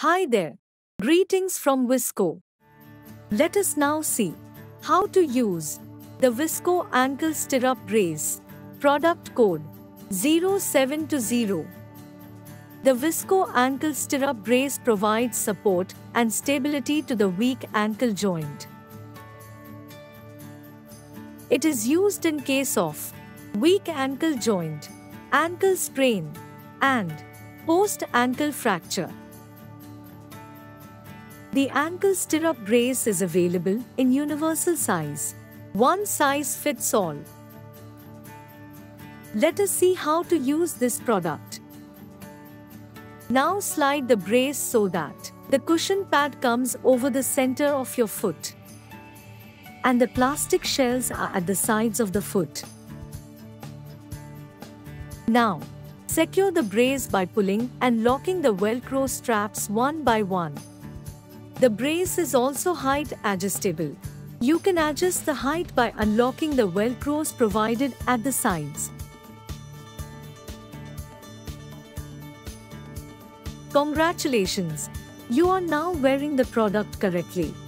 Hi there. Greetings from Visco. Let us now see how to use the Visco Ankle Stirrup Brace. Product code 0720. The Visco Ankle Stirrup Brace provides support and stability to the weak ankle joint. It is used in case of weak ankle joint, ankle sprain, and post-ankle fracture. The ankle stirrup brace is available in universal size. One size fits all. Let us see how to use this product. Now slide the brace so that the cushion pad comes over the center of your foot, and the plastic shells are at the sides of the foot. Now, secure the brace by pulling and locking the Velcro straps one by one. The brace is also height adjustable. You can adjust the height by unlocking the Velcros provided at the sides. Congratulations! You are now wearing the product correctly.